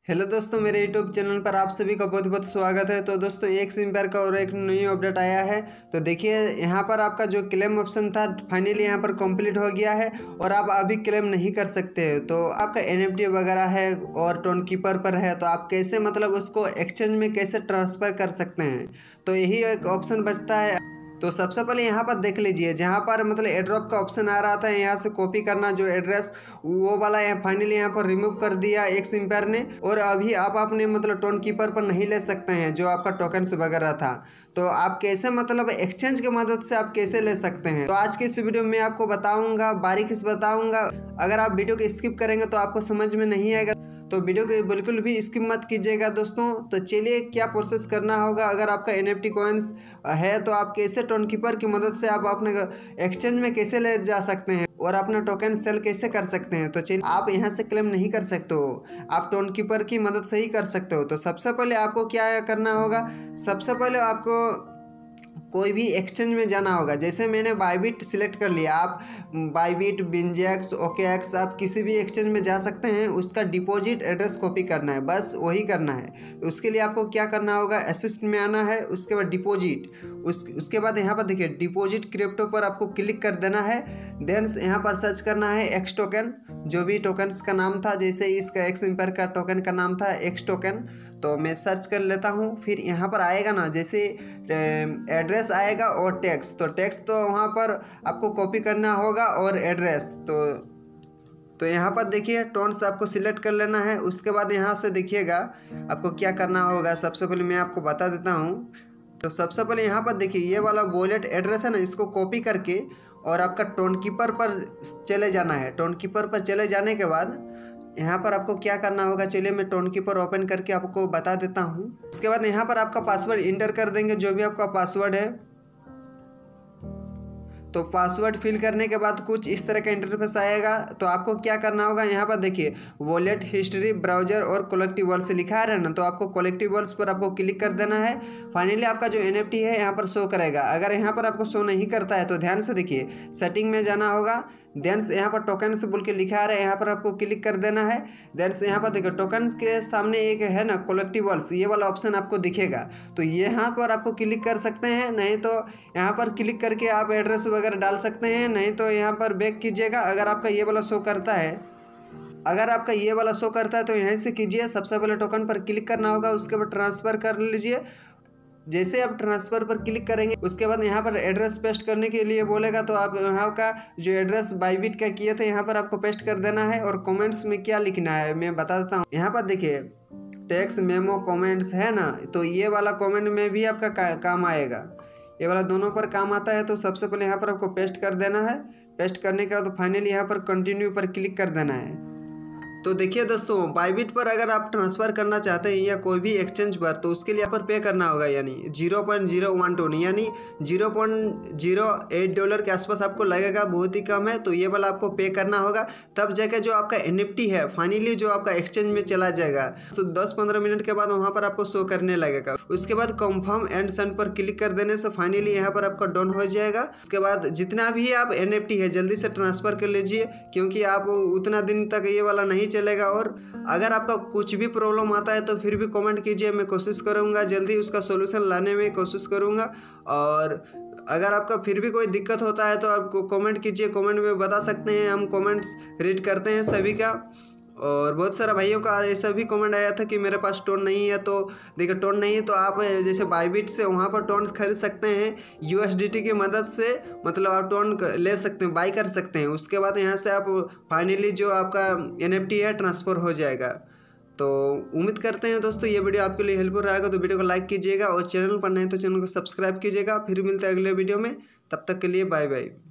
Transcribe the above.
Hello दोस्तों, मेरे YouTube channel पर आप सभी का बहुत बहुत स्वागत है। तो दोस्तों एक सिम पेयर का और एक न्यू अपडेट आया है। तो देखिए यहाँ पर आपका जो क्लेम ऑप्शन था फाइनली यहाँ पर कंप्लीट हो गया है और आप अभी क्लेम नहीं कर सकते। तो आपका NFT वगैरह है और टोन कीपर पर है, तो आप कैसे मतलब उसको एक्सचेंज में कैसे ट्रांसफ़र कर सकते हैं, तो यही एक ऑप्शन बचता है। तो सबसे पहले यहाँ पर देख लीजिए, जहाँ पर मतलब एड्रॉप का ऑप्शन आ रहा था, यहाँ से कॉपी करना जो एड्रेस वो वाला यहाँ फाइनली यहाँ पर रिमूव कर दिया एक सिम पेयर ने। और अभी आप अपने मतलब टोन कीपर पर नहीं ले सकते हैं जो आपका टोकन्स वगैरह था। तो आप कैसे मतलब एक्सचेंज की मदद से आप कैसे ले सकते हैं, तो आज की इस वीडियो में आपको बताऊंगा, बारीकी से बताऊंगा। अगर आप वीडियो को स्किप करेंगे तो आपको समझ में नहीं आएगा, तो वीडियो को बिल्कुल भी स्किप मत कीजिएगा दोस्तों। तो चलिए क्या प्रोसेस करना होगा। अगर आपका NFT कॉइन्स है तो आप कैसे टोन कीपर की मदद से आप अपने एक्सचेंज में कैसे ले जा सकते हैं और अपना टोकन सेल कैसे कर सकते हैं। तो चलिए, आप यहाँ से क्लेम नहीं कर सकते हो, आप टोन कीपर की मदद से ही कर सकते हो। तो सबसे पहले आपको क्या करना होगा, सबसे पहले आपको कोई भी एक्सचेंज में जाना होगा। जैसे मैंने बायबिट सिलेक्ट कर लिया, आप बायबिट, बिनजेक्स, OKX आप किसी भी एक्सचेंज में जा सकते हैं। उसका डिपॉजिट एड्रेस कॉपी करना है, बस वही करना है। उसके लिए आपको क्या करना होगा, असिस्ट में आना है, उसके बाद डिपॉजिट, उसके बाद यहाँ पर देखिए डिपॉजिट क्रिप्टो पर आपको क्लिक कर देना है। देन यहाँ पर सर्च करना है एक्स टोकन, जो भी टोकन्स का नाम था, जैसे इसका एक्स एम्पायर का टोकन का नाम था एक्स टोकन। तो मैं सर्च कर लेता हूँ। फिर यहाँ पर आएगा ना, जैसे एड्रेस आएगा और टैक्स, तो टैक्स तो वहाँ पर आपको कॉपी करना होगा और एड्रेस तो यहाँ पर देखिए टोन्स आपको सिलेक्ट कर लेना है। उसके बाद यहाँ से देखिएगा आपको क्या करना होगा। सबसे पहले मैं आपको बता देता हूँ। तो सबसे पहले यहाँ पर देखिए ये वाला वॉलेट एड्रेस है ना, इसको कॉपी करके और आपका टोन कीपर पर चले जाना है। टोन कीपर पर चले जाने के बाद यहाँ पर आपको क्या करना होगा, चलिए मैं टोन कीपर ओपन करके आपको बता देता हूँ। उसके बाद यहाँ पर आपका पासवर्ड इंटर कर देंगे, जो भी आपका पासवर्ड है। तो पासवर्ड फिल करने के बाद कुछ इस तरह का इंटरफेस आएगा। तो आपको क्या करना होगा, यहाँ पर देखिए वॉलेट हिस्ट्री, ब्राउजर और कलेक्टिव वर्ल्स लिखा है ना, तो आपको कलेक्टिव वर्ल्स पर आपको क्लिक कर देना है। फाइनली आपका जो NFT है यहाँ पर शो करेगा। अगर यहाँ पर आपको शो नहीं करता है तो ध्यान से देखिए, सेटिंग में जाना होगा। देन से यहाँ पर टोकन से बोल के लिखा आ रहा है, यहाँ पर आपको क्लिक कर देना है। देन से यहाँ पर देखिए टोकन के सामने एक है ना कलेक्टिव वर्ल्स, ये वाला ऑप्शन आपको दिखेगा। तो यहाँ पर आपको क्लिक कर सकते हैं, नहीं तो यहाँ पर क्लिक करके आप एड्रेस वगैरह डाल सकते हैं, नहीं तो यहाँ पर बैक कीजिएगा। अगर आपका ये वाला शो करता है, तो यहीं से कीजिए। सबसे पहले टोकन पर क्लिक करना होगा, उसके बाद ट्रांसफ़र कर लीजिए। जैसे आप ट्रांसफ़र पर क्लिक करेंगे उसके बाद यहाँ पर एड्रेस पेस्ट करने के लिए बोलेगा, तो आप यहाँ का जो एड्रेस बायबिट का किए थे यहाँ पर आपको पेस्ट कर देना है। और कमेंट्स में क्या लिखना है मैं बता देता हूँ। यहाँ पर देखिए टेक्स्ट, मेमो, कमेंट्स है ना, तो ये वाला कमेंट में भी आपका काम आएगा। ये वाला दोनों पर काम आता है। तो सबसे पहले यहाँ पर आपको पेस्ट कर देना है। पेस्ट करने के बाद फाइनली यहाँ पर कंटिन्यू पर क्लिक कर देना है। तो देखिए दोस्तों, बायबिट पर अगर आप ट्रांसफ़र करना चाहते हैं या कोई भी एक्सचेंज पर, तो उसके लिए यहाँ पर पे करना होगा, यानी 0.012 यानी $0.08 के आसपास आपको लगेगा, बहुत ही कम है। तो ये वाला आपको पे करना होगा, तब जाकर जो आपका NFT है फाइनली जो आपका एक्सचेंज में चला जाएगा। तो 10-15 मिनट के बाद वहाँ पर आपको शो करने लगेगा। उसके बाद कंफर्म एंड सेंड पर क्लिक कर देने से फाइनली यहाँ पर आपका डाउन हो जाएगा। उसके बाद जितना भी आप NFT है जल्दी से ट्रांसफ़र कर लीजिए, क्योंकि आप उतना दिन तक ये वाला नहीं चलेगा। और अगर आपका कुछ भी प्रॉब्लम आता है तो फिर भी कमेंट कीजिए, मैं कोशिश करूंगा जल्दी उसका सॉल्यूशन लाने में कोशिश करूंगा। और अगर आपका फिर भी कोई दिक्कत होता है तो आपको कमेंट कीजिए, कमेंट में बता सकते हैं, हम कमेंट्स रीड करते हैं सभी का। और बहुत सारा भाइयों का ऐसा भी कमेंट आया था कि मेरे पास टोन नहीं है। तो देखिए टोन नहीं है तो आप जैसे बायबिट से वहाँ पर टोन खरीद सकते हैं USDT की मदद से, मतलब आप टोन ले सकते हैं, बाई कर सकते हैं। उसके बाद यहाँ से आप फाइनली जो आपका NFT है ट्रांसफ़र हो जाएगा। तो उम्मीद करते हैं दोस्तों ये वीडियो आपके लिए हेल्पफुल रहेगा। तो वीडियो को लाइक कीजिएगा और चैनल पर नहीं तो चैनल को सब्सक्राइब कीजिएगा। फिर मिलते हैं अगले वीडियो में, तब तक के लिए बाय बाय।